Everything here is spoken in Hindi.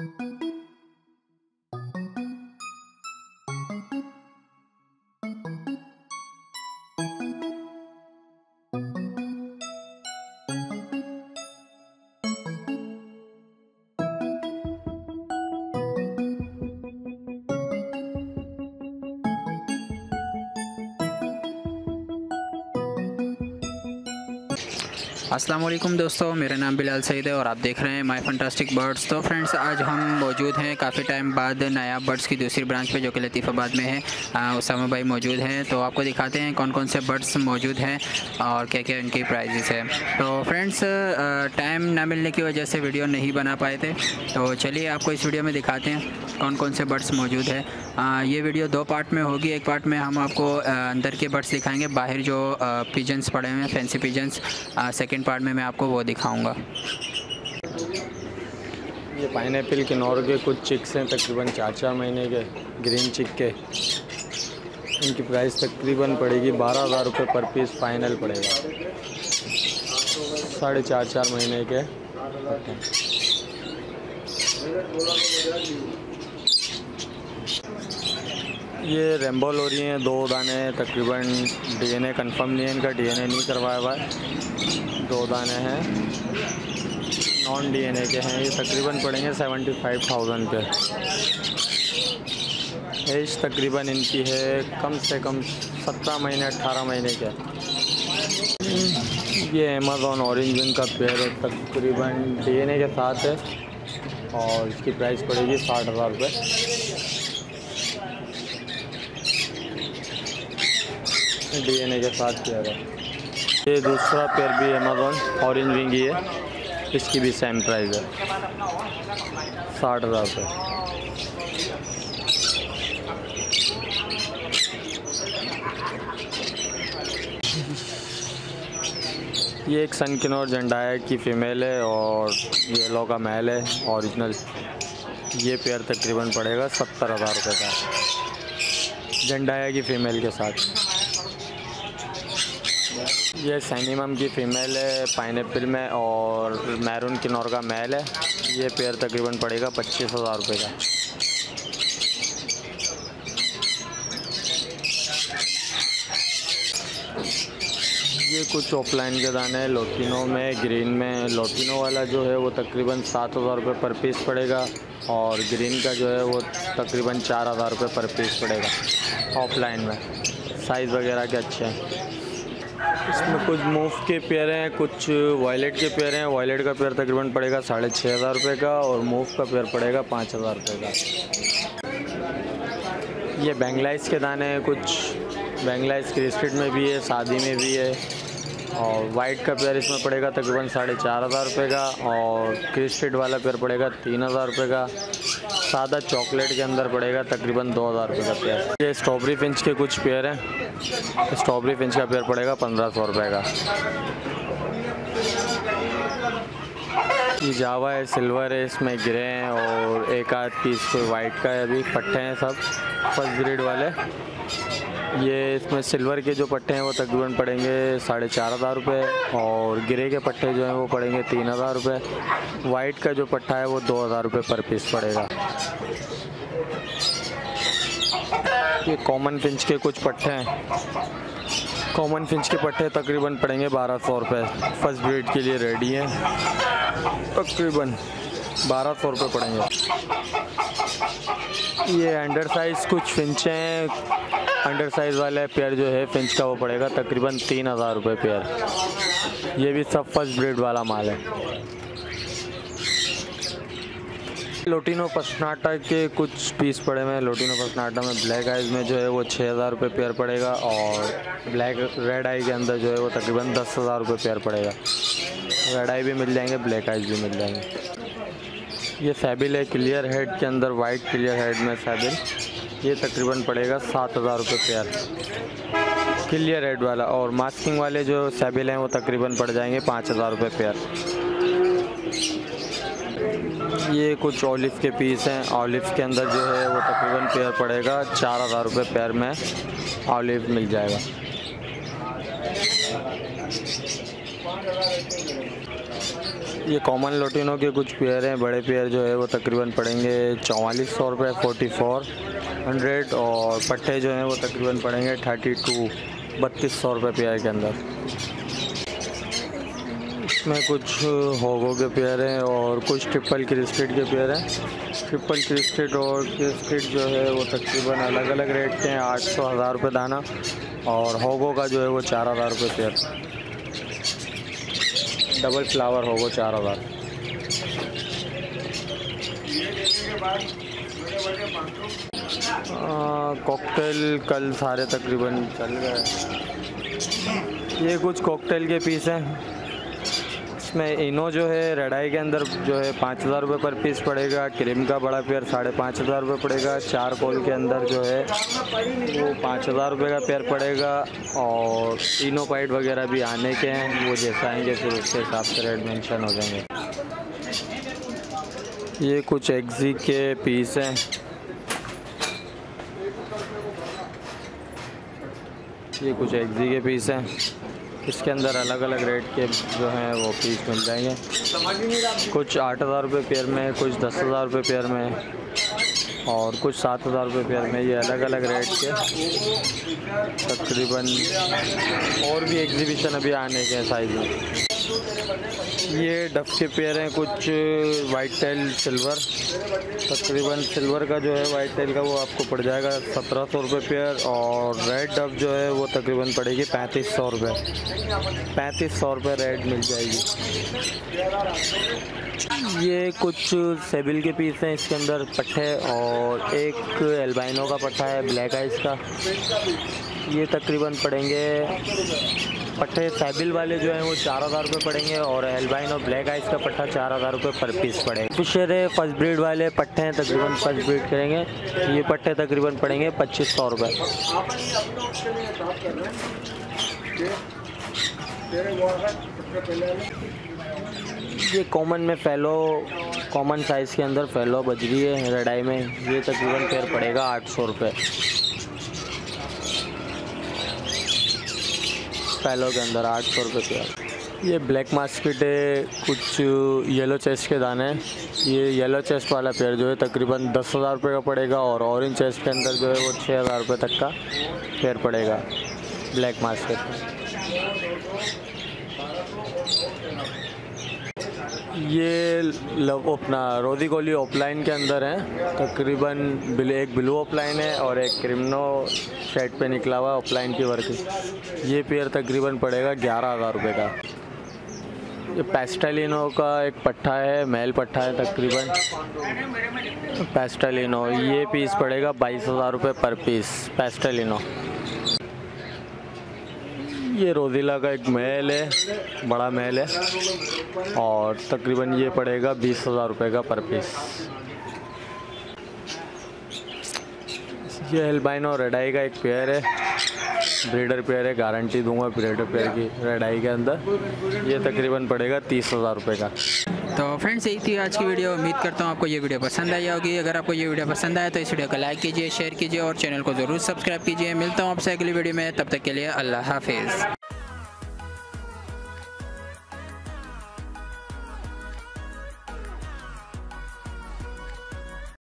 अस्सलाम वालेकुम दोस्तों, मेरा नाम बिलाल सईद है और आप देख रहे हैं माय फंटास्टिक बर्ड्स। तो फ्रेंड्स, आज हम मौजूद हैं काफ़ी टाइम बाद नायाब बर्ड्स की दूसरी ब्रांच पे जो कि लतीफ़ाबाद में है। उसामा भाई मौजूद हैं, तो आपको दिखाते हैं कौन कौन से बर्ड्स मौजूद हैं और क्या क्या इनकी प्राइजेस है। तो फ्रेंड्स, टाइम ना मिलने की वजह से वीडियो नहीं बना पाए थे, तो चलिए आपको इस वीडियो में दिखाते हैं कौन कौन से बर्ड्स मौजूद है। ये वीडियो दो पार्ट में होगी। एक पार्ट में हम आपको अंदर के बर्ड्स दिखाएंगे, बाहर जो पिजन्स पड़े हुए हैं, फैंसी पिजन्स। सेकेंड पार्ट में मैं आपको वो दिखाऊंगा। ये पाइनएप्पल किन्नौर के कुछ चिक्स हैं, तकरीबन 4-4 महीने के ग्रीन चिक के। इनकी प्राइस तकरीबन पड़ेगी 12,000 रुपये पर पीस, फाइनल पड़ेगा। 4.5 महीने के। ये रेम्बो लोरी हैं, 2 दाने तकरीबन। डीएनए कंफर्म नहीं है इनका, डीएनए नहीं करवाया हुआ है। 2 दाने हैं, नॉन डीएनए के हैं। ये तकरीबन पड़ेंगे 75,000 के। एज तकरीबन इनकी है कम से कम 17 महीने 18 महीने के। ये अमेज़ॉन ऑरेंज विंग का पेयर है, तकरीबन डीएनए के साथ है और इसकी प्राइस पड़ेगी 60,000 रुपये। डीएनए के साथ पेयर है। ये दूसरा पेयर भी अमेज़ॉन ऑरेंज विंग ही है, इसकी भी सेम प्राइस है 60,000 रुपये। ये एक सन किन्नौर जंडाया की फ़ीमेल है और येलो का मेल है ओरिजिनल। ये पेयर तकरीबन पड़ेगा 70,000 रुपये का, जंडाया की फ़ीमेल के साथ। ये सैनिमम की फ़ीमेल है पाइनएप्पल में और मैरून किन्नौर का मेल है। ये पेयर तकरीबन पड़ेगा 25,000 रुपये का। ये कुछ ऑफलाइन के दाने हैं लोटिनो में, ग्रीन में। लोटिनो वाला जो है वो तकरीबन 7,000 रुपये पर पीस पड़ेगा और ग्रीन का जो है वो तकरीबन 4,000 रुपये पर पीस पड़ेगा ऑफलाइन में। साइज़ वगैरह के अच्छे हैं। इसमें कुछ मूव के पेयर हैं, कुछ वायलेट के पेयर हैं। वायलेट का पेयर तकरीबन पड़ेगा 6,500 रुपये का और मूव का पेयर पड़ेगा 5,000 रुपये का। ये बेंगलाइज के दाने हैं, कुछ बेंगलाइज क्रिस्टेड में भी है, शादी में भी है। और वाइट का पेयर इसमें पड़ेगा तकरीबन 4,500 रुपये का और क्रिस्टेड वाला पेयर पड़ेगा 3,000 रुपये का। सादा चॉकलेट के अंदर पड़ेगा तकरीबन 2,000 रुपये का पेयर। ये स्ट्रॉबेरी फिंच के कुछ पेयर हैं। स्ट्रॉबेरी फिंच का पेयर पड़ेगा 1,500 रुपये का। ये जावा है, सिल्वर है, इसमें ग्रे हैं और एक आध पीस कोई वाइट का है। अभी पट्टे हैं सब फर्स्ट ग्रेड वाले। ये इसमें सिल्वर के जो पट्टे हैं वो तकरीबन पड़ेंगे 4,500 रुपये और ग्रे के पट्टे जो हैं वो पड़ेंगे 3,000 रुपये। वाइट का जो पट्टा है वो 2,000 रुपये पर पीस पड़ेगा। ये कॉमन फिंच के कुछ पट्टे हैं। कॉमन फिंच के पट्टे तकरीबन पड़ेंगे 1,200 रुपये। फर्स्ट ग्रेड के लिए रेडी हैं, तकरीबन 1,200 रुपये पड़ेंगे। ये अंडर साइज़ कुछ फिंच हैं। अंडर साइज़ वाले पेयर जो है फिंच का वो पड़ेगा तकरीबन 3,000 रुपये पेयर। ये भी सब फर्स्ट ग्रेड वाला माल है। लोटिनो पसनाटा के कुछ पीस पड़े हुए हैं। लोटिनो पसनाटा में ब्लैक आइज़ में जो है वो 6,000 रुपये पेयर पड़ेगा और ब्लैक रेड आई के अंदर जो है वो तकरीबन 10,000 रुपये पेयर पड़ेगा। रेड आई भी मिल जाएंगे, ब्लैक आइज़ भी मिल जाएंगे। ये सैबिल है क्लियर हेड के अंदर, वाइट क्लियर हेड में सैबिल। ये तकरीबन पड़ेगा 7,000 रुपये पेयर क्लियर हेड वाला। और मास्किंग वाले जो सैबिल हैं वो तकरीबन पड़ जाएंगे 5,000 रुपये पेयर। ये कुछ ऑलिव के पीस हैं। ऑलिव के अंदर जो है वो तकरीबन पेयर पड़ेगा 4,000 रुपये पेयर में ऑलिव मिल जाएगा। ये कॉमन लोटिनो के कुछ पेयर हैं, बड़े पेयर जो है वो तकरीबन पड़ेंगे 4400 रुपये 4400, और पट्टे जो हैं वो तकरीबन पड़ेंगे 3200 रुपये पेयर के अंदर। इसमें कुछ होगो के पेयर हैं और कुछ ट्रिपल क्रिस्टेड के पेयर हैं। ट्रिपल क्रिस्टेड और क्रिस्टेड जो है वो तकरीबन अलग अलग रेट के हैं, 800-1000 रुपये दाना, और होगो का जो है वो 4000 रुपये पेयर। डबल फ्लावर होगो 4000। कॉकटेल कल सारे तकरीबन चल गए। ये कुछ कॉकटेल के पीस हैं। इसमें इनो जो है रेड आई के अंदर जो है 5000 रुपये पर पीस पड़ेगा। क्रीम का बड़ा पेयर 5500 रुपये पड़ेगा। चारकोल के अंदर जो है वो 5000 रुपये का पेयर पड़ेगा। और इनो पाइट वगैरह भी आने के हैं, वो जैसा आएंगे फिर उसके हिसाब से रेट मेंशन हो जाएंगे। ये कुछ एक्जी के पीस हैं। ये कुछ एक्जी के पीस हैं। इसके अंदर अलग अलग रेट के जो हैं वो पीस मिल जाएंगे। कुछ 8000 रुपये पेयर में, कुछ 10000 रुपये पेयर में, और कुछ 7000 रुपये पेयर में। ये अलग अलग रेट के तकरीबन। और भी एग्जीबिशन अभी आने के साइज में। ये डफ के पेयर हैं, कुछ वाइट टेल सिल्वर। तकरीबन सिल्वर का जो है वाइट टेल का वो आपको पड़ जाएगा 1700 रुपये पेयर, और रेड डफ जो है वो तकरीबन पड़ेगी 3500 रुपये। 3500 रुपये रेड मिल जाएगी। ये कुछ सेबिल के पीस हैं, इसके अंदर पट्टे, और एक एल्बाइनो का पट्टा है ब्लैक आइस का। ये तकरीबन पड़ेंगे पट्टे सेबिल वाले जो हैं वो 4000 रुपये पड़ेंगे, और एल्बाइनो ब्लैक आइस का पट्टा 4000 रुपये पर पीस पड़ेगा। फिशर है फर्स्ट ब्रीड वाले पट्टे हैं, तकरीबन फर्स्ट ब्रीड करेंगे। ये पट्टे तकरीबन पड़ेंगे 2500 रुपये। ये कॉमन में फैलो, कॉमन साइज़ के अंदर फैलो बज रही है रेड आई में। ये तकरीबन पेयर पड़ेगा 800 रुपये। फैलो के अंदर 800 रुपये पेयर। ये ब्लैक मास्केट है, कुछ येलो चेस्ट के दाने हैं। ये येलो चेस्ट वाला पेयर जो है तकरीबन 10,000 रुपये का पड़ेगा, और ऑरेंज चेस्ट के अंदर जो है वो 6000 रुपये तक का पेयर पड़ेगा ब्लैक मास्केट में। ये अपना रोदी गोली ऑफलाइन के अंदर है। तकरीबन एक ब्लू ऑफलाइन है और एक क्रिमिनो शेड पे निकला हुआ ऑफलाइन की वर्क। ये पेयर तकरीबन पड़ेगा 11000 रुपये का। ये पेस्टेलिनो का एक पट्टा है, मेल पट्टा है तकरीबन पेस्टेलिनो। ये पीस पड़ेगा 22000 रुपये पर पीस पेस्टेलिनो। ये रोज़िला का एक मेल है, बड़ा मेल है, और तकरीबन ये पड़ेगा 20000 रुपये का पर पीस। ये एल्बाइनो रेड आई का एक पेयर है, ब्रीडर पेयर है, गारंटी दूंगा ब्रीडर पेयर की रेड आई के अंदर। ये तकरीबन पड़ेगा 30000 रुपये का। तो फ्रेंड्स यही थी आज की वीडियो। उम्मीद करता हूँ आपको ये वीडियो पसंद आई होगी। अगर आपको ये वीडियो पसंद आया तो इस वीडियो को लाइक कीजिए, शेयर कीजिए और चैनल को ज़रूर सब्सक्राइब कीजिए। मिलता हूँ आपसे अगली वीडियो में, तब तक के लिए अल्लाह हाफिज़।